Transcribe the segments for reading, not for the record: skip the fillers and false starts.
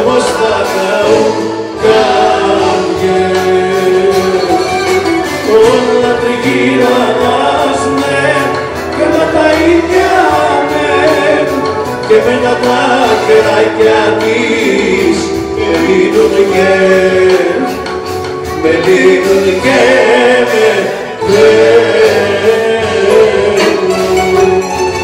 όμως θα καούκαμε. Όλα τριγύρω αλλάζουνε και όλα τα ίδια μεν, και με τα δάκρυα της με λύνουν και με λύνουν και με παίρνουν.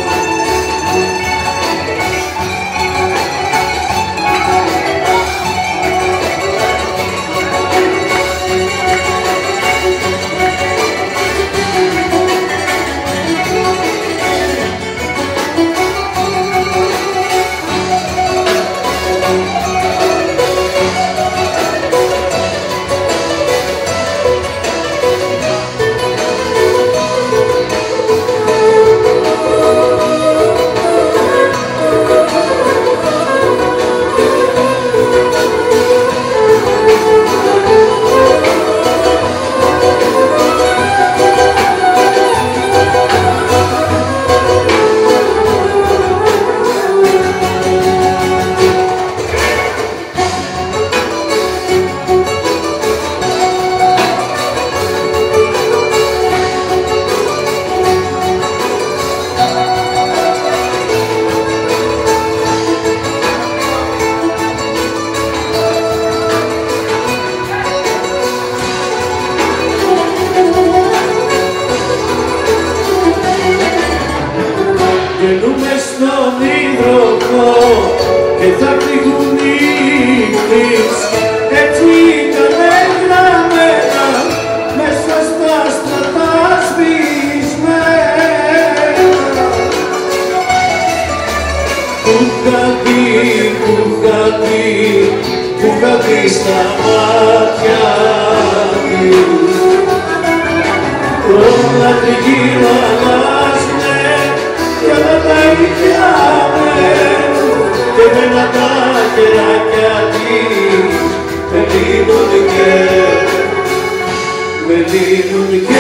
Γελούμε στον υδροχό και θα πνιγούν οι νύχτες, έτσι ήτανε γραμμένα μέσα στα στρατά σβησμένα. Που είχα δει στα μάτια της, όλα τριγύρω αλλάζουνε κι όλα τα ίδια μεν, και μένα τα κεράκια της με λύνουν και